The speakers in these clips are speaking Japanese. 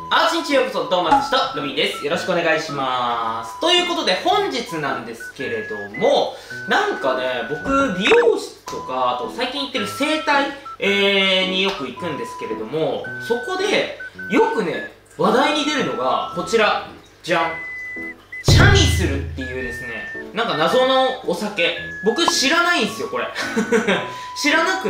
アーチンチようこそ、トーマスとロビンです。よろしくお願いします。ということで、本日なんですけれども、なんかね、僕、美容室とか、あと最近行ってる整体、によく行くんですけれども、そこで、よくね、話題に出るのが、こちら、じゃん。チャミスルっていうですね、なんか謎のお酒。僕知らないんですよ、これ。知らなくって、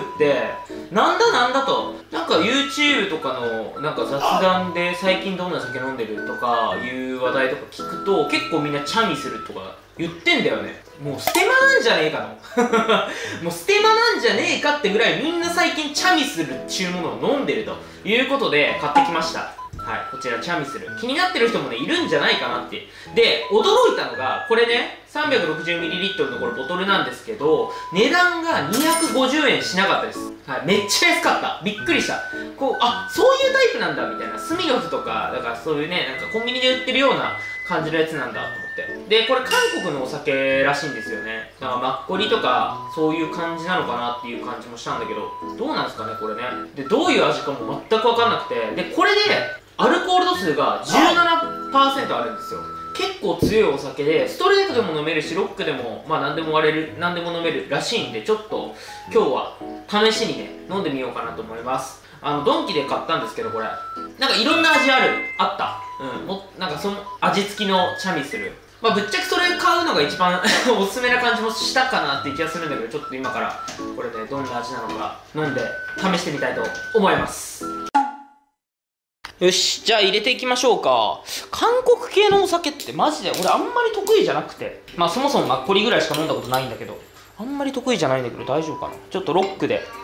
なんだと。なんか YouTube とかのなんか雑談で最近どんな酒飲んでるとかいう話題とか聞くと、結構みんなチャミスルとか言ってんだよね。もうステマなんじゃねえかの。もうステマなんじゃねえかってぐらいみんな最近チャミスルっていうものを飲んでるということで買ってきました。はい、こちらチャミスル。気になってる人もね、いるんじゃないかなって。で、驚いたのが、これね、360ml のこれボトルなんですけど、値段が250円しなかったです。はい、めっちゃ安かった。びっくりした。こう、あ、そういうタイプなんだ、みたいな。スミノフとか、だからそういうね、なんかコンビニで売ってるような感じのやつなんだと思って。で、これ韓国のお酒らしいんですよね。だからマッコリとか、そういう感じなのかなっていう感じもしたんだけど、どうなんですかね、これね。で、どういう味かも全くわかんなくて。で、これで、アルコール度数が 17% あるんですよ。結構強いお酒で、ストレートでも飲めるし、ロックでも、まあ何でも割れる、何でも飲めるらしいんで、ちょっと今日は試しにね、飲んでみようかなと思います。ドンキで買ったんですけど、これ。なんかいろんな味あった。なんかその味付きのチャミスル。まあぶっちゃけそれ買うのが一番おすすめな感じもしたかなっていう気がするんだけど、ちょっと今からこれね、どんな味なのか飲んで試してみたいと思います。よし、じゃあ入れていきましょうか。韓国系のお酒ってマジで俺あんまり得意じゃなくて。まあそもそもマッコリぐらいしか飲んだことないんだけど。あんまり得意じゃないんだけど大丈夫かな。ちょっとロックで。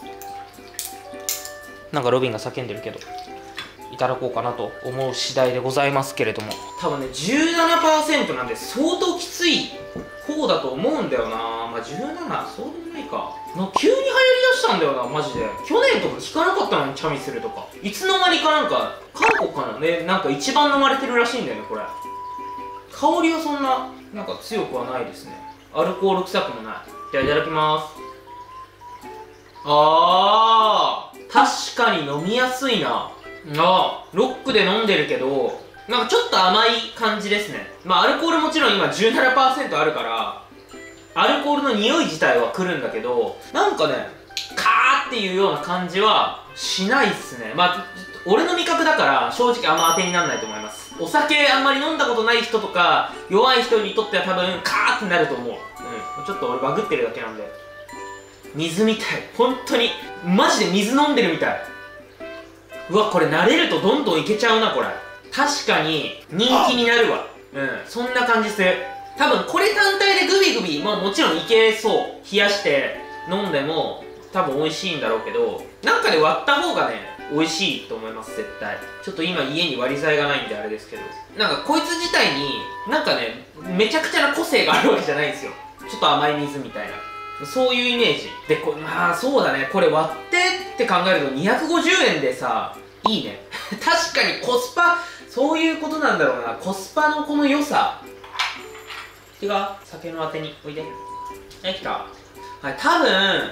なんかロビンが叫んでるけど。いただこうかなと思う次第でございますけれども。多分ね、17% なんで相当きつい方だと思うんだよな。まあ17、そうでもないか。急に流行りだしたんだよな、マジで。去年とか聞かなかったのにチャミスルとか。いつの間にかなんか、韓国かなね、なんか一番飲まれてるらしいんだよね、これ。香りはそんな、なんか強くはないですね。アルコール臭くもない。じゃあいただきます。確かに飲みやすいな。ロックで飲んでるけど、なんかちょっと甘い感じですね。まあアルコールもちろん今 17% あるから、アルコールの匂い自体は来るんだけど、なんかね、カーっていうような感じはしないっすね。まあ、俺の味覚だから正直あんま当てにならないと思います。お酒あんまり飲んだことない人とか、弱い人にとっては多分カーってなると思う。ちょっと俺バグってるだけなんで。水みたい。本当に。マジで水飲んでるみたい。うわ、これ慣れるとどんどんいけちゃうな、これ。確かに人気になるわ。そんな感じする。多分これ単体でグビグビ、まあもちろんいけそう。冷やして飲んでも多分美味しいんだろうけど、なんかで割った方がね、美味しいと思います、絶対。ちょっと今家に割り剤がないんであれですけど。なんかこいつ自体に、なんかね、めちゃくちゃな個性があるわけじゃないんですよ。ちょっと甘い水みたいな。そういうイメージ。で、まあそうだね、これ割って考えると250円でさ、いいね。確かにコスパ、そういうことなんだろうな。コスパのこの良さ。違う、酒のあてにおいで。はい、来た。はい、多分、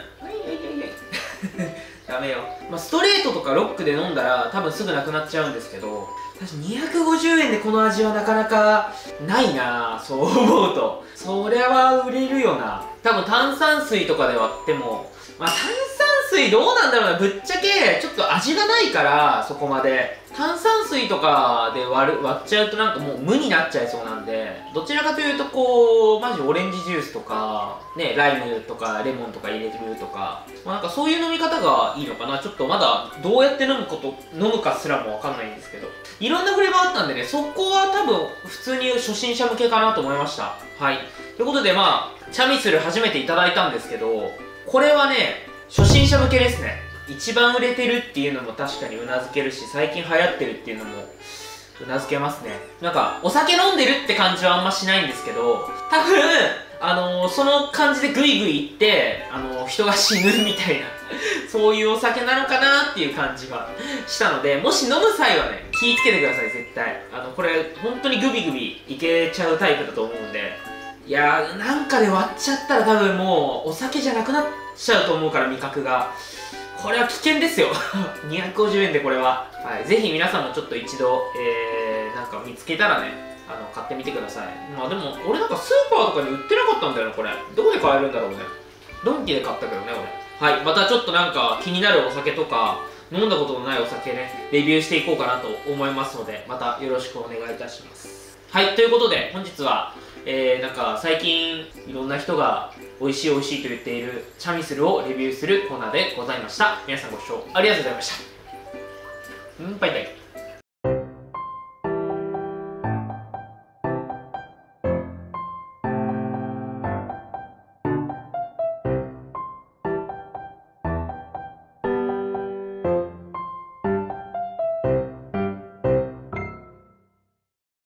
ダメよ。まあ、ストレートとかロックで飲んだら多分すぐなくなっちゃうんですけど、確かに250円でこの味はなかなかないなぁ、そう思うと。それは売れるよな。多分炭酸水とかで割っても、まあ炭酸水どうなんだろうな。ぶっちゃけちょっと味がないから、そこまで炭酸水とかで割っちゃうとなんかもう無になっちゃいそうなんで、どちらかというとこうマジオレンジジュースとかね、ライムとかレモンとか入れてるとか、まあ、なんかそういう飲み方がいいのかな。ちょっとまだどうやって飲むかすらもわかんないんですけど、いろんなフレーバーあったんでね、そこは多分普通に初心者向けかなと思いました。はい、ということで、まあチャミスル初めていただいたんですけど、これはね初心者向けですね。一番売れてるっていうのも確かにうなずけるし、最近流行ってるっていうのもうなずけますね。なんかお酒飲んでるって感じはあんましないんですけど、多分その感じでグイグイいって人が死ぬみたいなそういうお酒なのかなっていう感じがしたので、もし飲む際はね気ぃつけてください、絶対。これ本当にグビグビいけちゃうタイプだと思うんで、いやー、なんかで割っちゃったら多分もうお酒じゃなくなっちゃうと思うから、味覚が。 これは危険ですよ250円でこれは、はい、ぜひ皆さんもちょっと一度、なんか見つけたらね買ってみてください。まあでも俺なんかスーパーとかに売ってなかったんだよなこれ。どこで買えるんだろうね。ドンキで買ったけどね俺。はい、またちょっとなんか気になるお酒とか飲んだことのないお酒ねレビューしていこうかなと思いますので、またよろしくお願いいたします。はい、ということで本日は、なんか最近いろんな人が美味しい美味しいと言っているチャミスルをレビューするコーナーでございました。皆さんご視聴ありがとうございました。バイバイ。